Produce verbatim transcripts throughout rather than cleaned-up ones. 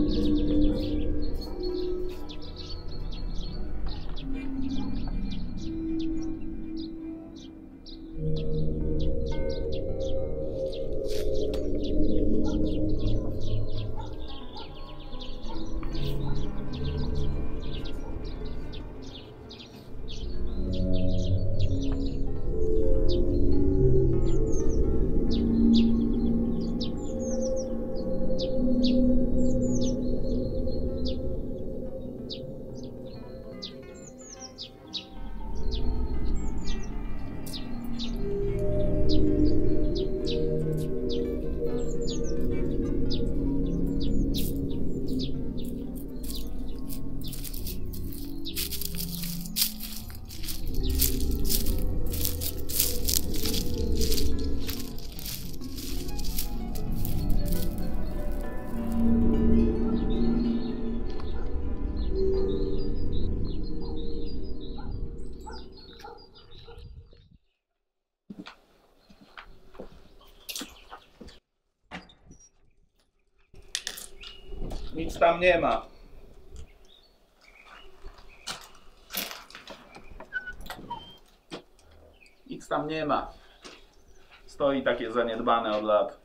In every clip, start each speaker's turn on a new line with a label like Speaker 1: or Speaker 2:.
Speaker 1: Nic tam nie ma. Nic tam nie ma. Stoi takie zaniedbane od lat.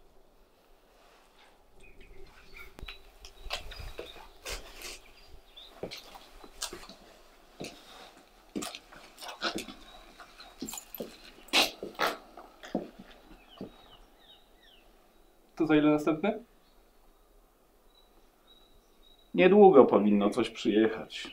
Speaker 2: To za ile następny?
Speaker 1: Niedługo powinno coś przyjechać.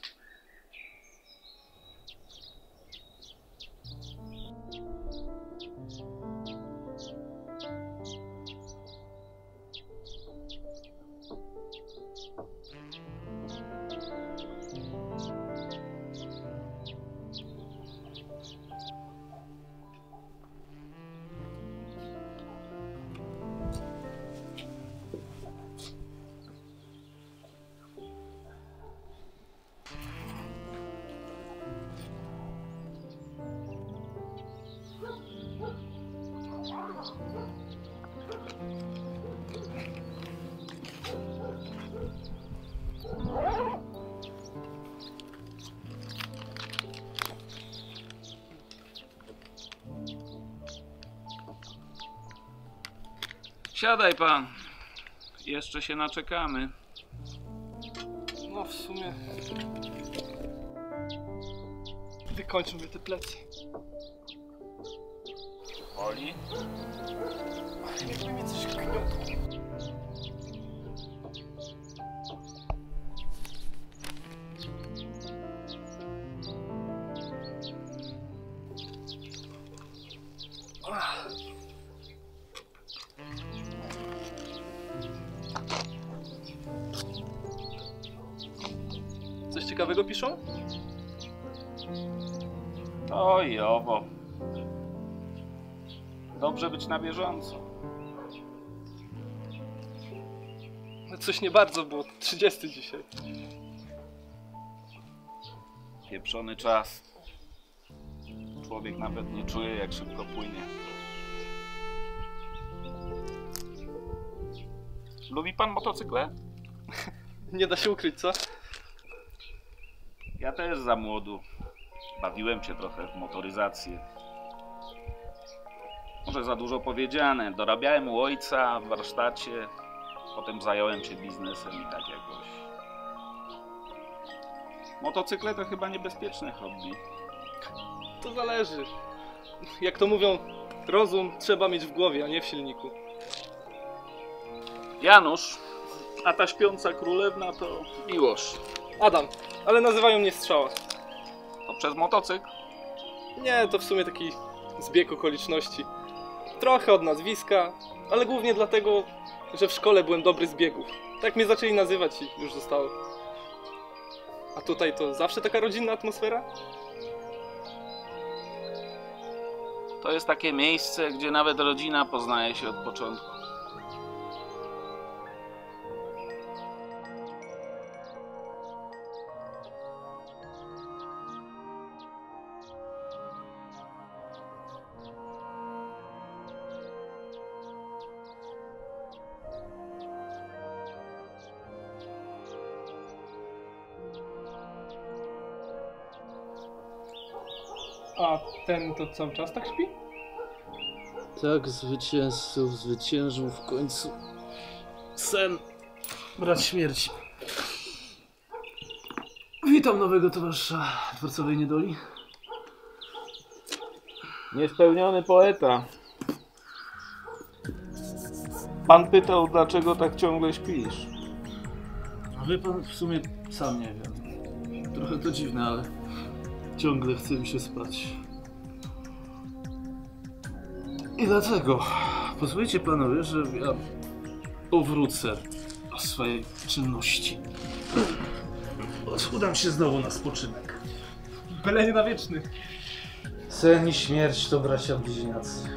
Speaker 1: Siadaj pan. Jeszcze się naczekamy.
Speaker 2: No w sumie... Wykończą mnie te plecy.
Speaker 1: Boli?
Speaker 2: Jakby mnie coś gniotło. Coś ciekawego piszą?
Speaker 1: To i owo. Dobrze być na bieżąco.
Speaker 2: No coś nie bardzo, bo trzydziesty dzisiaj.
Speaker 1: Pieprzony czas. Człowiek nawet nie czuje, jak szybko płynie. Lubi pan motocykle?
Speaker 2: Nie da się ukryć, co?
Speaker 1: Ja też za młodu. Bawiłem się trochę w motoryzację. Może za dużo powiedziane. Dorabiałem u ojca w warsztacie. Potem zająłem się biznesem i tak jakoś. Motocykle to chyba niebezpieczne hobby.
Speaker 2: To zależy. Jak to mówią, rozum trzeba mieć w głowie, a nie w silniku.
Speaker 1: Janusz, a ta śpiąca królewna to Miłosz.
Speaker 2: Adam, ale nazywają mnie Strzała.
Speaker 1: To przez motocykl?
Speaker 2: Nie, to w sumie taki zbieg okoliczności. Trochę od nazwiska, ale głównie dlatego, że w szkole byłem dobry z biegów. Tak mnie zaczęli nazywać i już zostało. A tutaj to zawsze taka rodzinna atmosfera?
Speaker 1: To jest takie miejsce, gdzie nawet rodzina poznaje się od początku.
Speaker 2: A ten to cały czas tak śpi?
Speaker 3: Tak, zwycięzców zwyciężył w końcu sen, brat śmierci. Witam nowego towarzysza dworcowej niedoli.
Speaker 1: Niespełniony poeta. Pan pytał, dlaczego tak ciągle śpisz.
Speaker 3: A wie pan, w sumie sam nie wiem. Trochę to dziwne, ale ciągle chce mi się spać. I dlatego pozwolicie panowie, że ja powrócę do swojej czynności. Udam się znowu na spoczynek.
Speaker 2: Byle nie na wieczny.
Speaker 3: Sen i śmierć to bracia bliźniacy.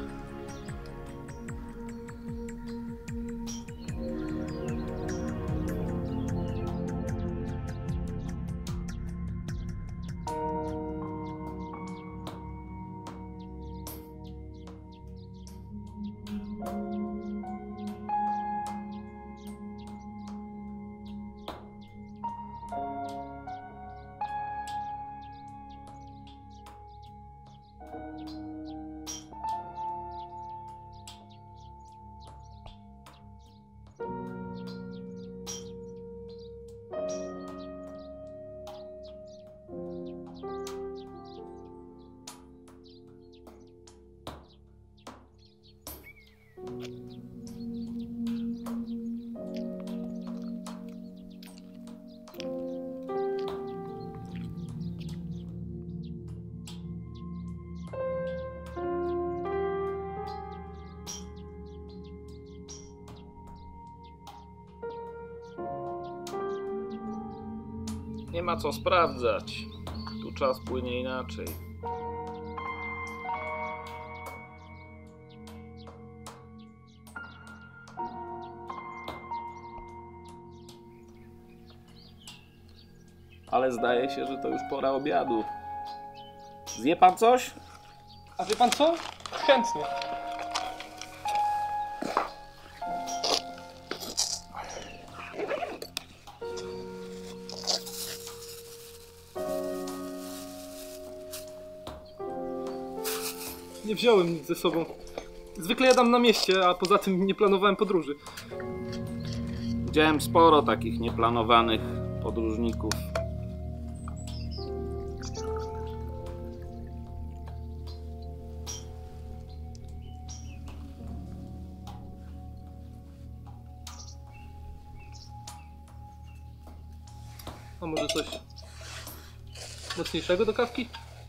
Speaker 1: Nie ma co sprawdzać. Tu czas płynie inaczej. Ale zdaje się, że to już pora obiadu. Zje pan coś?
Speaker 2: A wie pan co? Chętnie. Nie wziąłem nic ze sobą. Zwykle jadam na mieście, a poza tym nie planowałem podróży.
Speaker 1: Widziałem sporo takich nieplanowanych podróżników.
Speaker 2: A może coś mocniejszego do kawki?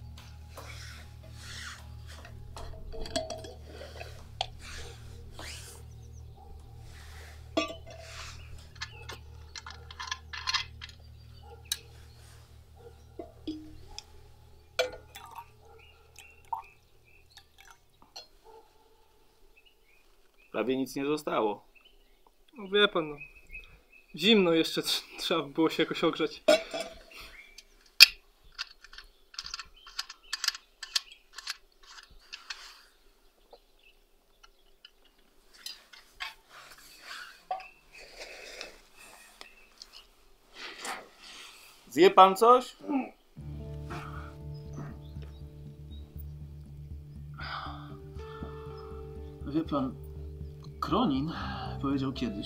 Speaker 1: Prawie nic nie zostało.
Speaker 2: No wie pan, no. Zimno jeszcze, tr- trzeba by było się jakoś ogrzać.
Speaker 1: Zje pan coś?
Speaker 3: Wie pan, Kronin powiedział kiedyś: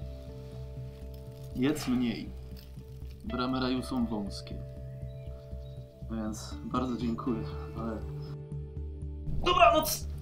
Speaker 3: jedz mniej, bramy raju są wąskie. Więc bardzo dziękuję, ale... Dobranoc!